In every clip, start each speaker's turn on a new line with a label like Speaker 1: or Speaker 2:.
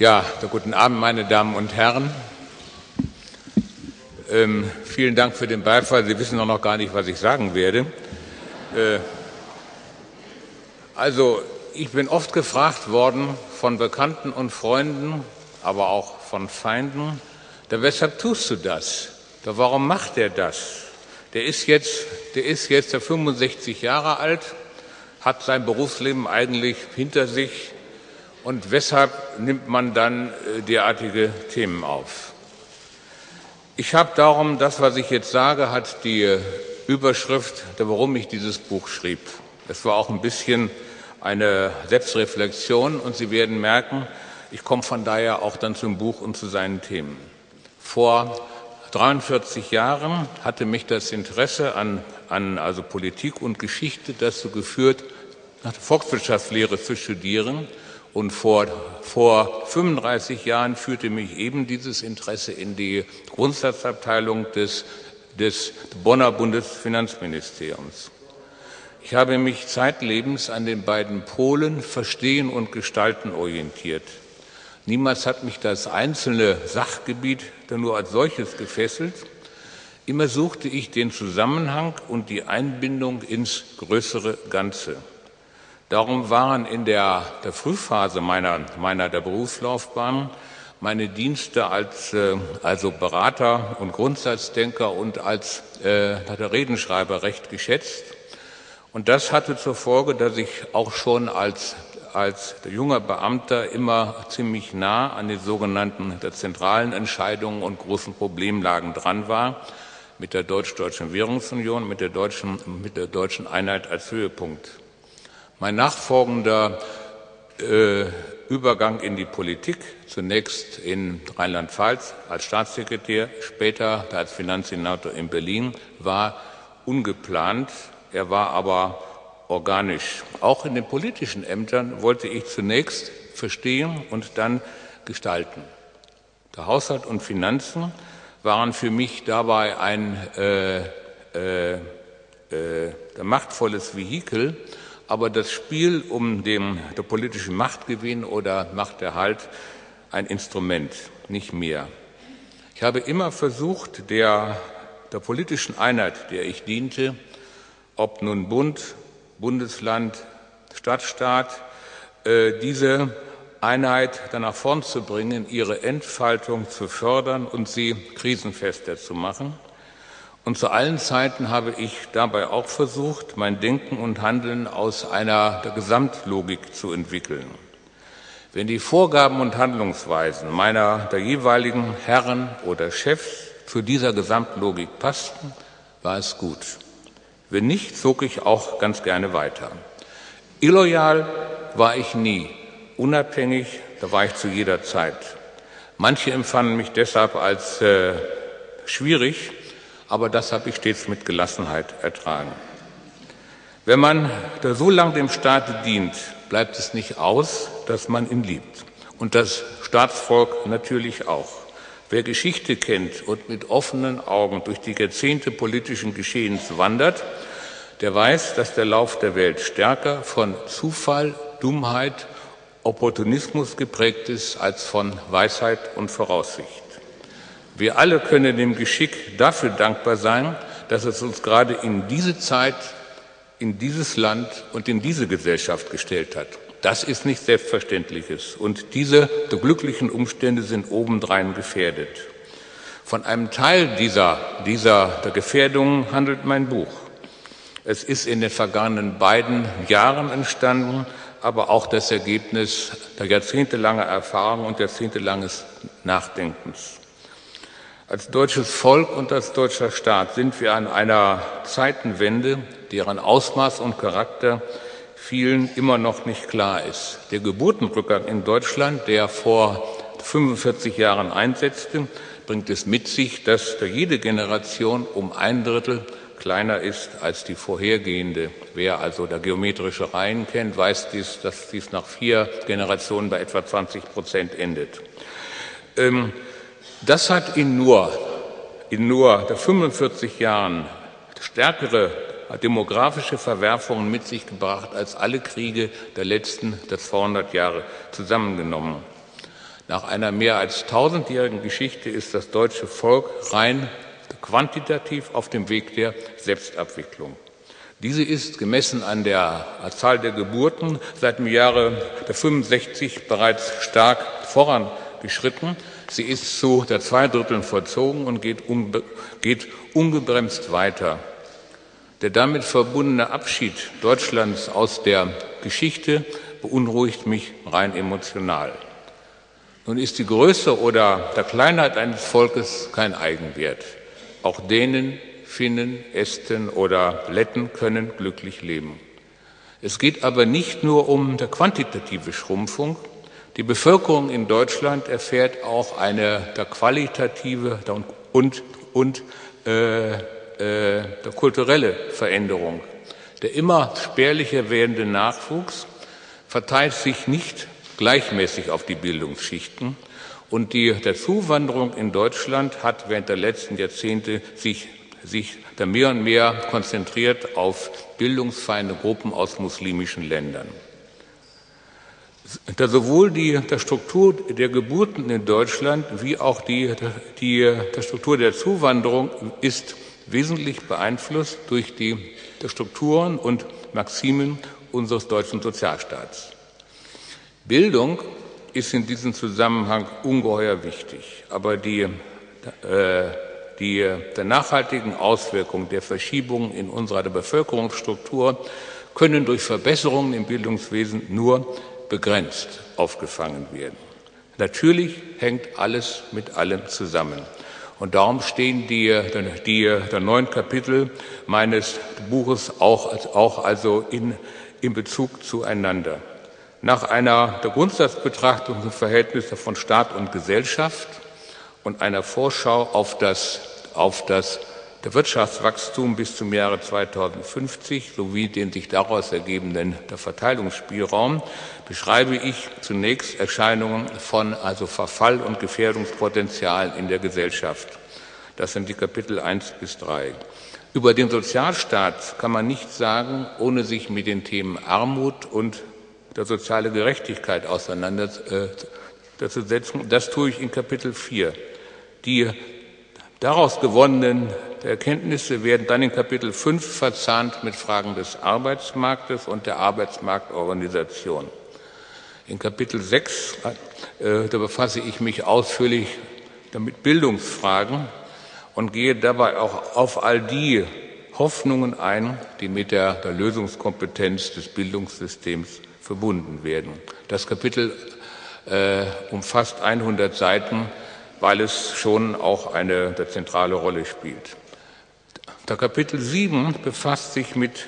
Speaker 1: Ja, guten Abend, meine Damen und Herren. Vielen Dank für den Beifall. Sie wissen auch noch gar nicht, was ich sagen werde. Ich bin oft gefragt worden von Bekannten und Freunden, aber auch von Feinden, weshalb tust du das? Warum macht er das? Der ist jetzt 65 Jahre alt, hat sein Berufsleben eigentlich hinter sich. Und weshalb nimmt man dann derartige Themen auf? Ich habe darum, das, was ich jetzt sage, hat die Überschrift, warum ich dieses Buch schrieb. Es war auch ein bisschen eine Selbstreflexion und Sie werden merken, ich komme von daher auch dann zum Buch und zu seinen Themen. Vor 43 Jahren hatte mich das Interesse an Politik und Geschichte dazu geführt, nach der Volkswirtschaftslehre zu studieren. Und vor 35 Jahren führte mich eben dieses Interesse in die Grundsatzabteilung des Bonner Bundesfinanzministeriums. Ich habe mich zeitlebens an den beiden Polen Verstehen und Gestalten orientiert. Niemals hat mich das einzelne Sachgebiet dann nur als solches gefesselt. Immer suchte ich den Zusammenhang und die Einbindung ins größere Ganze. Darum waren in der Frühphase meiner Berufslaufbahn meine Dienste als Berater und Grundsatzdenker und als Redenschreiber recht geschätzt. Und das hatte zur Folge, dass ich auch schon als junger Beamter immer ziemlich nah an den sogenannten zentralen Entscheidungen und großen Problemlagen dran war, mit der Deutsch-Deutschen Währungsunion, mit der deutschen Einheit als Höhepunkt. Mein nachfolgender Übergang in die Politik, zunächst in Rheinland-Pfalz als Staatssekretär, später als Finanzsenator in Berlin, war ungeplant, er war aber organisch. Auch in den politischen Ämtern wollte ich zunächst verstehen und dann gestalten. Der Haushalt und Finanzen waren für mich dabei ein machtvolles Vehikel, aber das Spiel um der politischen Machtgewinn oder Machterhalt ein Instrument, nicht mehr. Ich habe immer versucht, der politischen Einheit, der ich diente, ob nun Bund, Bundesland, Stadtstaat, diese Einheit dann nach vorn zu bringen, ihre Entfaltung zu fördern und sie krisenfester zu machen. Und zu allen Zeiten habe ich dabei auch versucht, mein Denken und Handeln aus der Gesamtlogik zu entwickeln. Wenn die Vorgaben und Handlungsweisen der jeweiligen Herren oder Chefs zu dieser Gesamtlogik passten, war es gut. Wenn nicht, zog ich auch ganz gerne weiter. Illoyal war ich nie, unabhängig, da war ich zu jeder Zeit. Manche empfanden mich deshalb als schwierig, aber das habe ich stets mit Gelassenheit ertragen. Wenn man so lange dem Staate dient, bleibt es nicht aus, dass man ihn liebt. Und das Staatsvolk natürlich auch. Wer Geschichte kennt und mit offenen Augen durch die Jahrzehnte politischen Geschehens wandert, der weiß, dass der Lauf der Welt stärker von Zufall, Dummheit, Opportunismus geprägt ist als von Weisheit und Voraussicht. Wir alle können dem Geschick dafür dankbar sein, dass es uns gerade in diese Zeit, in dieses Land und in diese Gesellschaft gestellt hat. Das ist nichts Selbstverständliches. Und diese glücklichen Umstände sind obendrein gefährdet. Von einem Teil dieser Gefährdungen handelt mein Buch. Es ist in den vergangenen beiden Jahren entstanden, aber auch das Ergebnis der jahrzehntelanger Erfahrung und jahrzehntelanges Nachdenkens. Als deutsches Volk und als deutscher Staat sind wir an einer Zeitenwende, deren Ausmaß und Charakter vielen immer noch nicht klar ist. Der Geburtenrückgang in Deutschland, der vor 45 Jahren einsetzte, bringt es mit sich, dass jede Generation um 1/3 kleiner ist als die vorhergehende. Wer also da geometrische Reihen kennt, weiß dass dies nach 4 Generationen bei etwa 20% endet. Das hat in nur 45 Jahren stärkere demografische Verwerfungen mit sich gebracht als alle Kriege der letzten 200 Jahre zusammengenommen. Nach einer mehr als 1000-jährigen Geschichte ist das deutsche Volk rein quantitativ auf dem Weg der Selbstabwicklung. Diese ist gemessen an der Zahl der Geburten seit dem Jahre 65 bereits stark vorangeschritten. Sie ist zu der Zweidritteln vollzogen und geht ungebremst weiter. Der damit verbundene Abschied Deutschlands aus der Geschichte beunruhigt mich rein emotional. Nun ist die Größe oder der Kleinheit eines Volkes kein Eigenwert. Auch Dänen, Finnen, Esten oder Letten können glücklich leben. Es geht aber nicht nur um die quantitative Schrumpfung. Die Bevölkerung in Deutschland erfährt auch eine qualitative und kulturelle Veränderung. Der immer spärlicher werdende Nachwuchs verteilt sich nicht gleichmäßig auf die Bildungsschichten. Und der Zuwanderung in Deutschland hat während der letzten Jahrzehnte sich da mehr und mehr konzentriert auf bildungsfeinde Gruppen aus muslimischen Ländern. Da sowohl die Struktur der Geburten in Deutschland wie auch die Struktur der Zuwanderung ist wesentlich beeinflusst durch die Strukturen und Maximen unseres deutschen Sozialstaats. Bildung ist in diesem Zusammenhang ungeheuer wichtig, aber der nachhaltigen Auswirkungen der Verschiebungen in unserer Bevölkerungsstruktur können durch Verbesserungen im Bildungswesen nur begrenzt aufgefangen werden. Natürlich hängt alles mit allem zusammen. Und darum stehen die 9 Kapitel meines Buches auch also in Bezug zueinander. Nach einer der Grundsatzbetrachtung des Verhältnisses von Staat und Gesellschaft und einer Vorschau auf das Wirtschaftswachstum bis zum Jahre 2050 sowie den sich daraus ergebenden Verteilungsspielraum beschreibe ich zunächst Erscheinungen von Verfall und Gefährdungspotenzial in der Gesellschaft. Das sind die Kapitel 1 bis 3. Über den Sozialstaat kann man nichts sagen, ohne sich mit den Themen Armut und der soziale Gerechtigkeit auseinanderzusetzen. Das tue ich in Kapitel 4. Die daraus gewonnenen Erkenntnisse werden dann in Kapitel 5 verzahnt mit Fragen des Arbeitsmarktes und der Arbeitsmarktorganisation. In Kapitel 6 da befasse ich mich ausführlich mit Bildungsfragen und gehe dabei auch auf all die Hoffnungen ein, die mit der Lösungskompetenz des Bildungssystems verbunden werden. Das Kapitel umfasst 100 Seiten, weil es schon auch eine zentrale Rolle spielt. Der Kapitel 7 befasst sich mit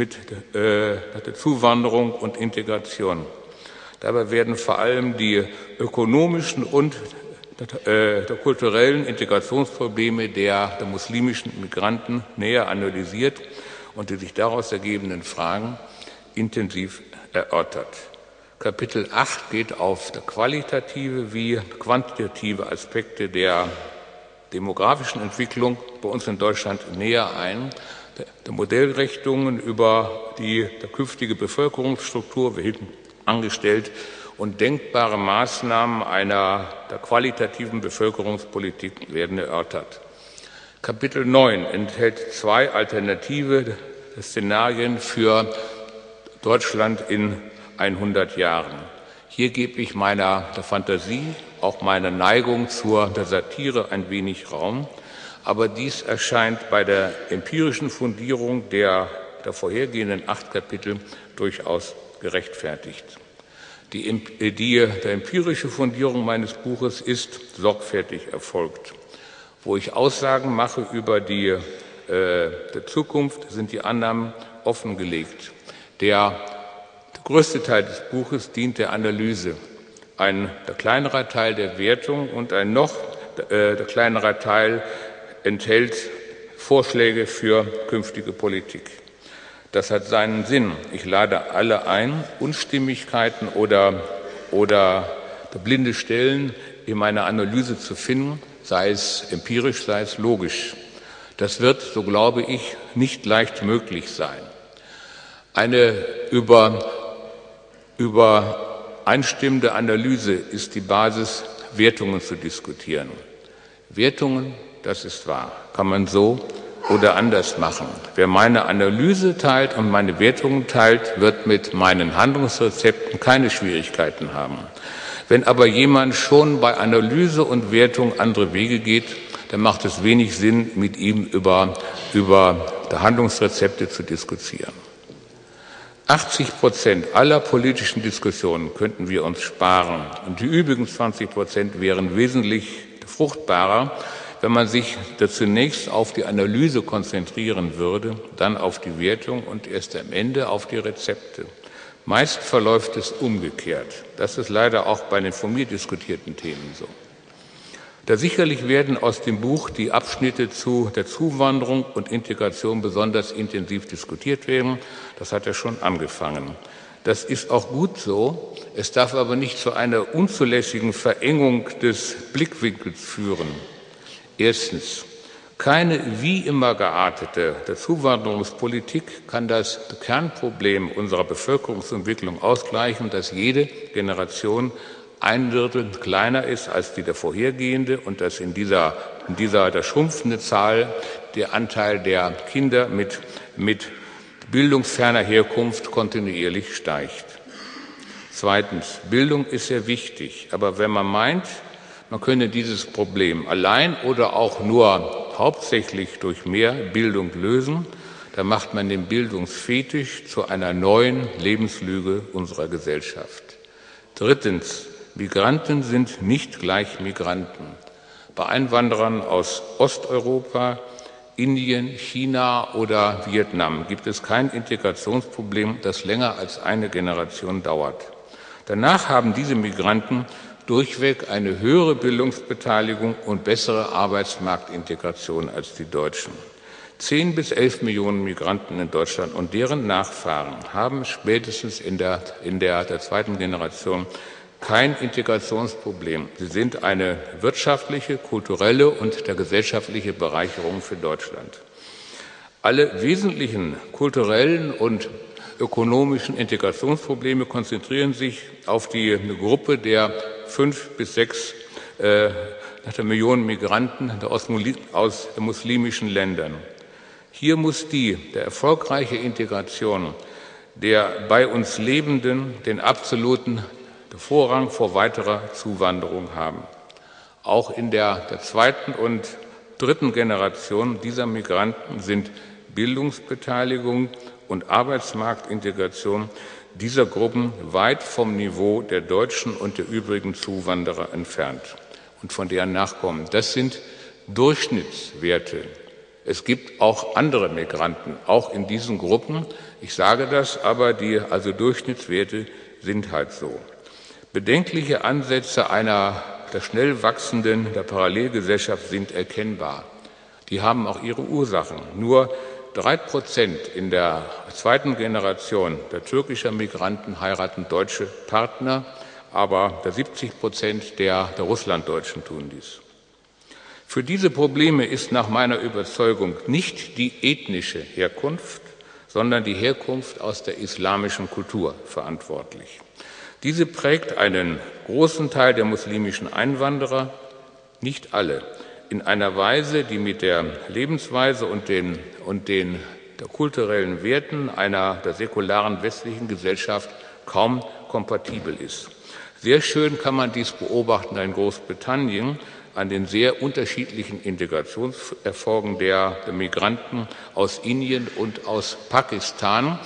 Speaker 1: der Zuwanderung und Integration. Dabei werden vor allem die ökonomischen und der kulturellen Integrationsprobleme der muslimischen Migranten näher analysiert und die sich daraus ergebenden Fragen intensiv erörtert. Kapitel 8 geht auf qualitative wie quantitative Aspekte der demografischen Entwicklung bei uns in Deutschland näher ein, der Modellrichtungen über der künftige Bevölkerungsstruktur werden angestellt und denkbare Maßnahmen der qualitativen Bevölkerungspolitik werden erörtert. Kapitel 9 enthält 2 alternative Szenarien für Deutschland in 100 Jahren. Hier gebe ich der Fantasie, auch meiner Neigung der Satire ein wenig Raum, aber dies erscheint bei der empirischen Fundierung der vorhergehenden 8 Kapitel durchaus gerechtfertigt. Die empirische Fundierung meines Buches ist sorgfältig erfolgt. Wo ich Aussagen mache über der Zukunft, sind die Annahmen offengelegt. Der größte Teil des Buches dient der Analyse, der kleinere Teil der Wertung und ein noch der kleinere Teil enthält Vorschläge für künftige Politik. Das hat seinen Sinn. Ich lade alle ein, Unstimmigkeiten oder blinde Stellen in meiner Analyse zu finden, sei es empirisch, sei es logisch. Das wird, so glaube ich, nicht leicht möglich sein. Eine über einstimmende Analyse ist die Basis, Wertungen zu diskutieren. Wertungen, das ist wahr, kann man so oder anders machen. Wer meine Analyse teilt und meine Wertungen teilt, wird mit meinen Handlungsrezepten keine Schwierigkeiten haben. Wenn aber jemand schon bei Analyse und Wertung andere Wege geht, dann macht es wenig Sinn, mit ihm über Handlungsrezepte zu diskutieren. 80% aller politischen Diskussionen könnten wir uns sparen und die übrigen 20% wären wesentlich fruchtbarer, wenn man sich zunächst auf die Analyse konzentrieren würde, dann auf die Wertung und erst am Ende auf die Rezepte. Meist verläuft es umgekehrt. Das ist leider auch bei den von mir diskutierten Themen so. Da sicherlich werden aus dem Buch die Abschnitte zu der Zuwanderung und Integration besonders intensiv diskutiert werden. Das hat ja schon angefangen. Das ist auch gut so. Es darf aber nicht zu einer unzulässigen Verengung des Blickwinkels führen. Erstens. Keine wie immer geartete Zuwanderungspolitik kann das Kernproblem unserer Bevölkerungsentwicklung ausgleichen, dass jede Generation 1/3 kleiner ist als die der vorhergehende und dass in dieser der schrumpfende Zahl der Anteil der Kinder mit bildungsferner Herkunft kontinuierlich steigt. Zweitens. Bildung ist sehr wichtig, aber wenn man meint, man könne dieses Problem allein oder auch nur hauptsächlich durch mehr Bildung lösen, dann macht man den Bildungsfetisch zu einer neuen Lebenslüge unserer Gesellschaft. Drittens. Migranten sind nicht gleich Migranten. Bei Einwanderern aus Osteuropa, Indien, China oder Vietnam gibt es kein Integrationsproblem, das länger als eine Generation dauert. Danach haben diese Migranten durchweg eine höhere Bildungsbeteiligung und bessere Arbeitsmarktintegration als die Deutschen. 10 bis 11 Millionen Migranten in Deutschland und deren Nachfahren haben spätestens in der zweiten Generation kein Integrationsproblem. Sie sind eine wirtschaftliche, kulturelle und der gesellschaftliche Bereicherung für Deutschland. Alle wesentlichen kulturellen und ökonomischen Integrationsprobleme konzentrieren sich auf die Gruppe der 5 bis 6 Millionen Migranten aus muslimischen Ländern. Hier muss der erfolgreiche Integration der bei uns Lebenden den absoluten Vorrang vor weiterer Zuwanderung haben. Auch in der zweiten und dritten Generation dieser Migranten sind Bildungsbeteiligung und Arbeitsmarktintegration dieser Gruppen weit vom Niveau der Deutschen und der übrigen Zuwanderer entfernt und von deren Nachkommen. Das sind Durchschnittswerte. Es gibt auch andere Migranten, auch in diesen Gruppen. Ich sage das, aber also Durchschnittswerte sind halt so. Bedenkliche Ansätze der schnell wachsenden Parallelgesellschaft sind erkennbar. Die haben auch ihre Ursachen. Nur 3% in der zweiten Generation der türkischer Migranten heiraten deutsche Partner, aber 70% der Russlanddeutschen tun dies. Für diese Probleme ist nach meiner Überzeugung nicht die ethnische Herkunft, sondern die Herkunft aus der islamischen Kultur verantwortlich. Diese prägt einen großen Teil der muslimischen Einwanderer, nicht alle, in einer Weise, die mit der Lebensweise und den kulturellen Werten der säkularen westlichen Gesellschaft kaum kompatibel ist. Sehr schön kann man dies beobachten in Großbritannien an den sehr unterschiedlichen Integrationserfolgen der Migranten aus Indien und aus Pakistan.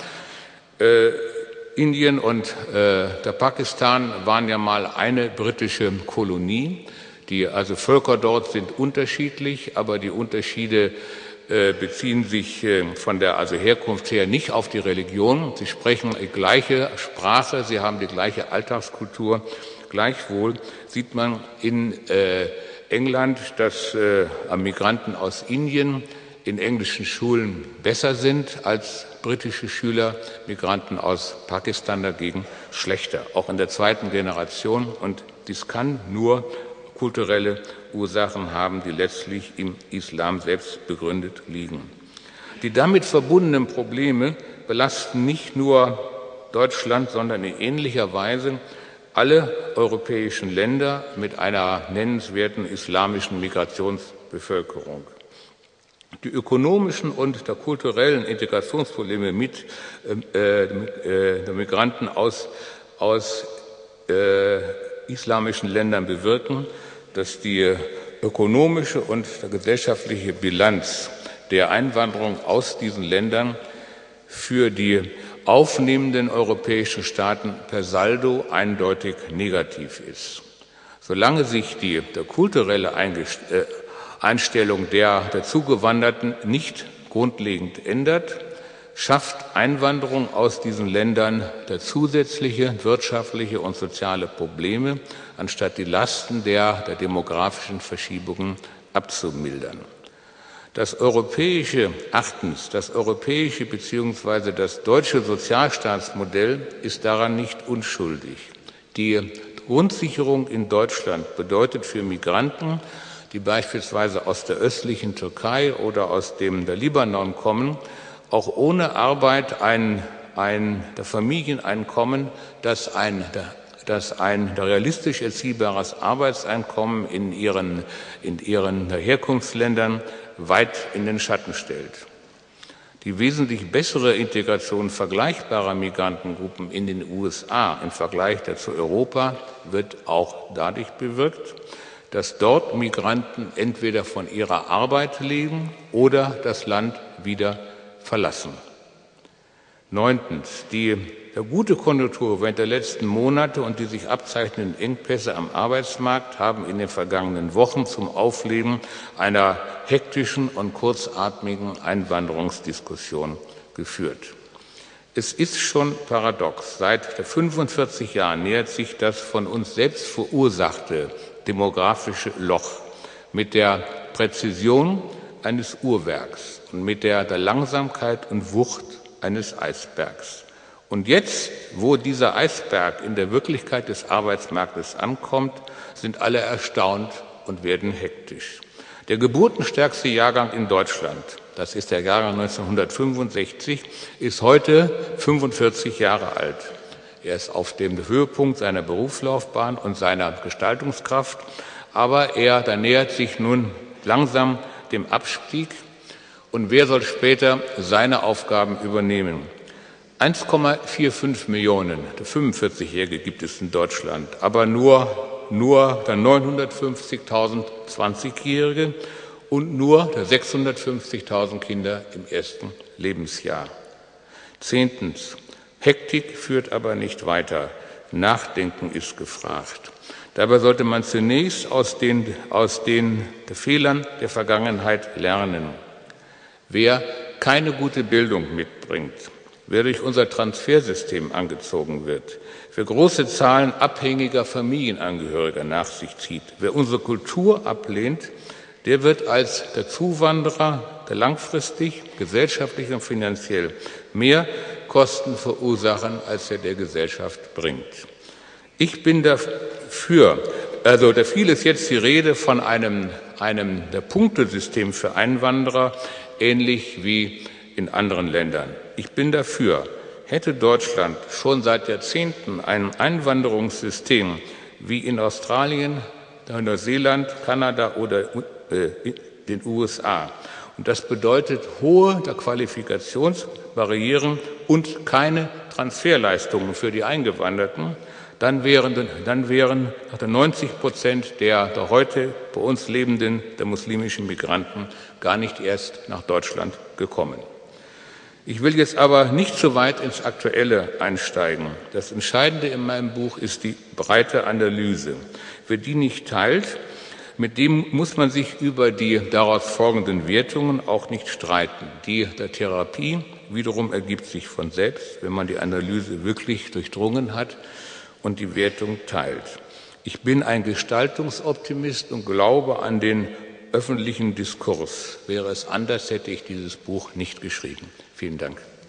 Speaker 1: Indien und der Pakistan waren ja mal eine britische Kolonie. Die Völker dort sind unterschiedlich, aber die Unterschiede beziehen sich von der Herkunft her nicht auf die Religion. Sie sprechen die gleiche Sprache, sie haben die gleiche Alltagskultur. Gleichwohl sieht man in England, dass Migranten aus Indien in englischen Schulen besser sind als britische Schüler, Migranten aus Pakistan dagegen schlechter, auch in der zweiten Generation. Und dies kann nur kulturelle Ursachen haben, die letztlich im Islam selbst begründet liegen. Die damit verbundenen Probleme belasten nicht nur Deutschland, sondern in ähnlicher Weise alle europäischen Länder mit einer nennenswerten islamischen Migrationsbevölkerung. Die ökonomischen und der kulturellen Integrationsprobleme der Migranten aus islamischen Ländern bewirken, dass die ökonomische und der gesellschaftliche Bilanz der Einwanderung aus diesen Ländern für die aufnehmenden europäischen Staaten per Saldo eindeutig negativ ist. Solange sich die kulturelle Einstellung der Zugewanderten nicht grundlegend ändert, schafft Einwanderung aus diesen Ländern zusätzliche wirtschaftliche und soziale Probleme, anstatt die Lasten der demografischen Verschiebungen abzumildern. Das europäische bzw. das deutsche Sozialstaatsmodell ist daran nicht unschuldig. Die Grundsicherung in Deutschland bedeutet für Migranten, die beispielsweise aus der östlichen Türkei oder aus dem Libanon kommen, auch ohne Arbeit ein Familieneinkommen, das ein realistisch erzielbares Arbeitseinkommen in ihren Herkunftsländern weit in den Schatten stellt. Die wesentlich bessere Integration vergleichbarer Migrantengruppen in den USA im Vergleich zu Europa wird auch dadurch bewirkt, dass dort Migranten entweder von ihrer Arbeit leben oder das Land wieder verlassen. 9. Die gute Konjunktur während der letzten Monate und die sich abzeichnenden Engpässe am Arbeitsmarkt haben in den vergangenen Wochen zum Aufleben einer hektischen und kurzatmigen Einwanderungsdiskussion geführt. Es ist schon paradox. Seit 45 Jahren nähert sich das von uns selbst verursachte demografische Loch mit der Präzision eines Uhrwerks und mit der Langsamkeit und Wucht eines Eisbergs. Und jetzt, wo dieser Eisberg in der Wirklichkeit des Arbeitsmarktes ankommt, sind alle erstaunt und werden hektisch. Der geburtenstärkste Jahrgang in Deutschland, das ist der Jahrgang 1965, ist heute 45 Jahre alt. Er ist auf dem Höhepunkt seiner Berufslaufbahn und seiner Gestaltungskraft, aber er nähert sich nun langsam dem Abstieg. Und wer soll später seine Aufgaben übernehmen? 1,45 Millionen 45-Jährige gibt es in Deutschland, aber nur 950.000 20-Jährige und nur 650.000 Kinder im ersten Lebensjahr. 10. Hektik führt aber nicht weiter. Nachdenken ist gefragt. Dabei sollte man zunächst aus den Fehlern der Vergangenheit lernen. Wer keine gute Bildung mitbringt, wer durch unser Transfersystem angezogen wird, wer große Zahlen abhängiger Familienangehöriger nach sich zieht, wer unsere Kultur ablehnt, der wird als der Zuwanderer, der langfristig, gesellschaftlich und finanziell mehr Kosten verursachen, als er der Gesellschaft bringt. Ich bin dafür, da viel ist jetzt die Rede von einem Punktesystem für Einwanderer, ähnlich wie in anderen Ländern. Ich bin dafür, hätte Deutschland schon seit Jahrzehnten ein Einwanderungssystem wie in Australien, Neuseeland, Kanada oder den USA. Und das bedeutet hohe Qualifikationsbarrieren und keine Transferleistungen für die Eingewanderten, dann wären 90% der heute bei uns lebenden der muslimischen Migranten gar nicht erst nach Deutschland gekommen. Ich will jetzt aber nicht so weit ins Aktuelle einsteigen. Das Entscheidende in meinem Buch ist die breite Analyse. Wer die nicht teilt, mit dem muss man sich über die daraus folgenden Wertungen auch nicht streiten. Die der Therapie wiederum ergibt sich von selbst, wenn man die Analyse wirklich durchdrungen hat und die Wertung teilt. Ich bin ein Gestaltungsoptimist und glaube an den öffentlichen Diskurs. Wäre es anders, hätte ich dieses Buch nicht geschrieben. Vielen Dank.